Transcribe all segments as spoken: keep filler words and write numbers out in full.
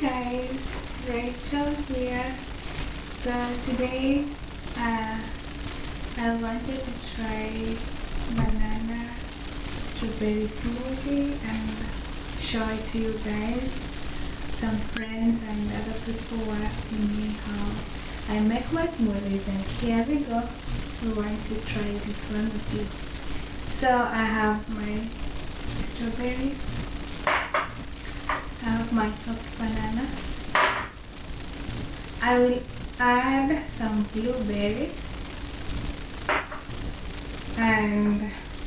Guys, Rachel here. So today uh, I wanted to try banana strawberry smoothie and show it to you guys. Some friends and other people were asking me how I make my smoothies, and here we go. We want to try this one with you. So I have my strawberries. I have my chopped bananas. I will add some blueberries and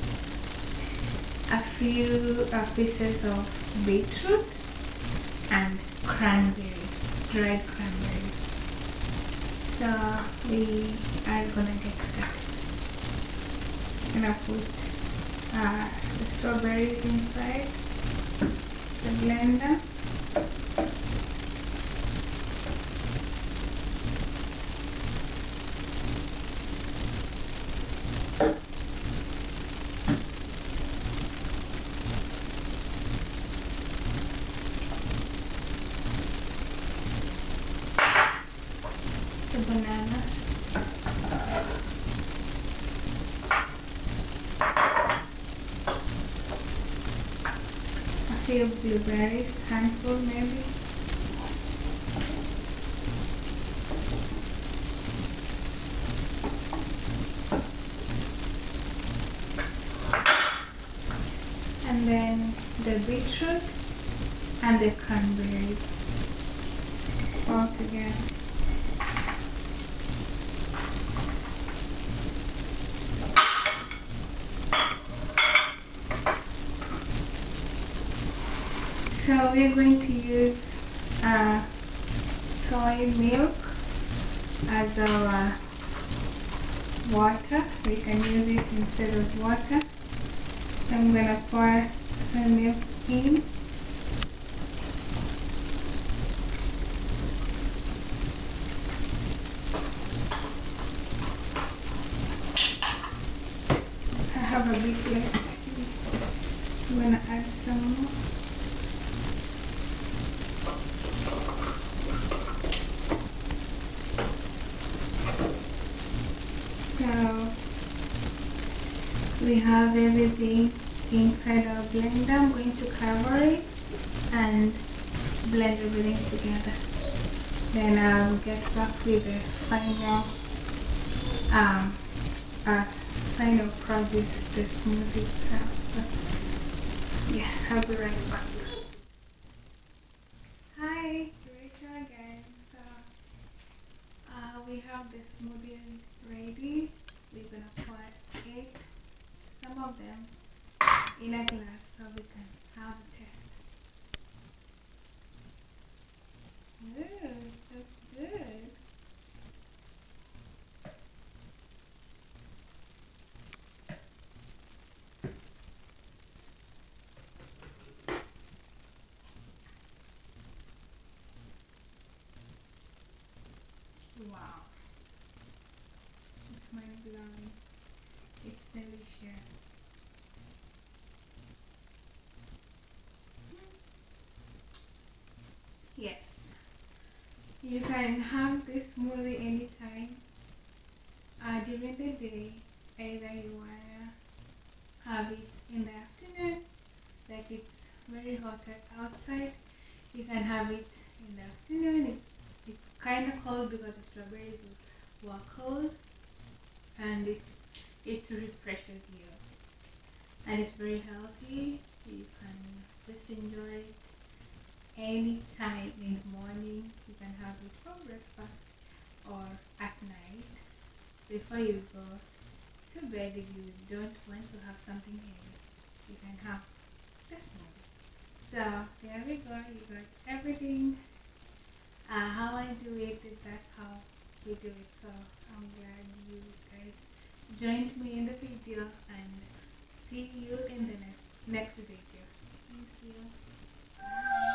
a few uh, pieces of beetroot and cranberries, dried cranberries. So we are gonna get started. I'm gonna put uh, the strawberries inside the blender. The bananas. A few blueberries, handful maybe. And then the beetroot and the cranberries all together. So we're going to use uh, soy milk as our water. We can use it instead of water. So I'm going to pour soy milk in. I have a bit left. I'm going to add some more. So we have everything inside our blender. I'm going to cover it and blend everything together. Then I'll get back with the final um uh, final produce, the smoothie itself. So, yes, I'll be right back. Hi, Rachel again. So uh, we have the smoothie ready. We're gonna pour it, some of them, in a glass so we can have a taste. Ooh, that's good. Wow. It's mind blowing. It's delicious. Yes. You can have this smoothie anytime uh, during the day. Either you wanna have it in the afternoon, like it's very hot outside. You can have it in the afternoon. It, it's kind of cold because the strawberries were cold, and it, it refreshes you. And it's very healthy. You can just enjoy it anytime in the morning. You can have it for breakfast or at night before you go to bed. If you don't want to have something heavy, you can have this one. So there we go. You got everything. Uh, how I do it, that's how we do it. So I'm glad you guys joined me in the video, and see you in the next next video. Thank you. Bye.